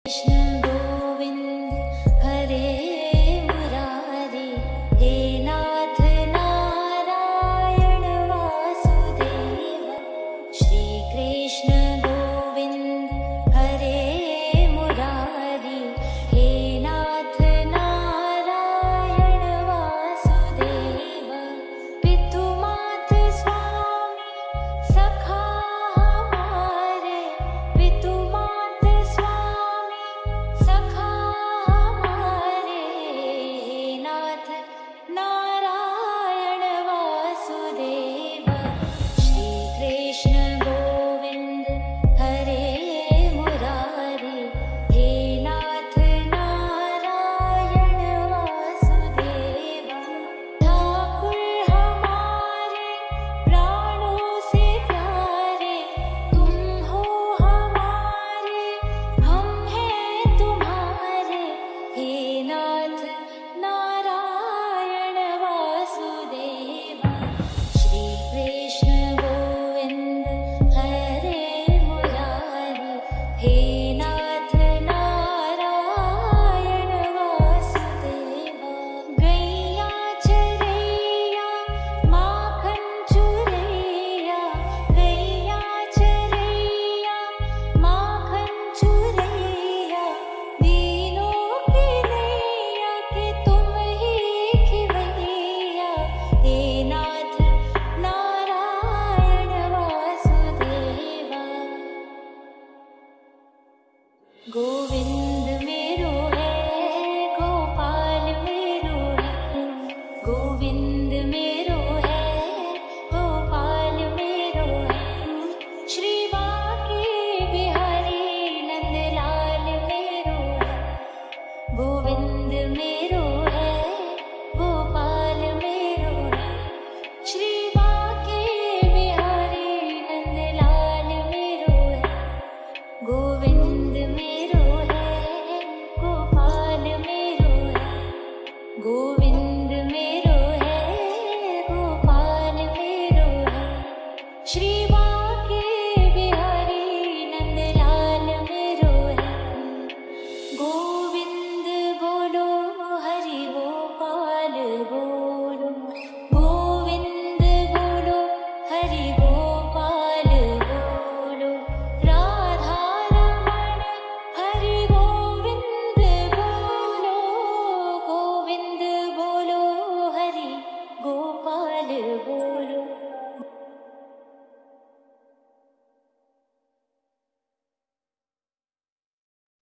कृष्ण गोविंद हरे मुरारी, हे नाथ नारायण वासुदेव। श्री कृष्ण गोविंद हरे मुरारी, हे नाथ नारायण वासुदेव। पितु मात स्वामी सखा हमारे, पितु मात स्वामी सखा हमारे, नाथ नारायण वासुदेव। श्री कृष्ण गोविंद हरे मुरारी, हे नाथ नारायण वासुदेव। ठाकुर हमारे प्राणों से प्यारे, तुम हो हमारे, हम हैं तुम्हारे, हे नाथ नारायण वासुदेव। श्री कृष्ण गोविंद हरे मुरारी, हे नाथ नारायण वासुदेव। गैया चरैया माखन चुरैया, गैया चरैया माखन चुरैया, दीनों की नैया के तुम ही खिवैया, हे नाथ नारायण वासुदेवा। गोविंद